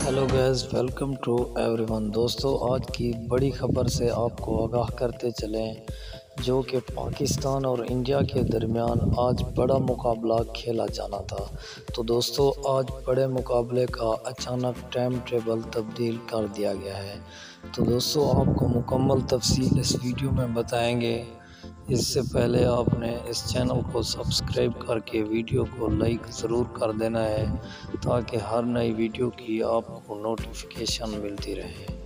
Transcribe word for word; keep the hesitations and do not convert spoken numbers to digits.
Hello guys, welcome to everyone. दोस्तों, आज की बड़ी खबर से आपको आगाह करते चलें जो कि पाकिस्तान और इंडिया के दरमियान आज बड़ा मुकाबला खेला जाना था। तो दोस्तों, आज बड़े मुकाबले का अचानक टाइम टेबल तब्दील कर दिया गया है। तो दोस्तों, आपको मुकम्मल तफसील इस वीडियो में बताएंगे। इससे पहले आपने इस चैनल को सब्सक्राइब करके वीडियो को लाइक ज़रूर कर देना है ताकि हर नई वीडियो की आपको नोटिफिकेशन मिलती रहे।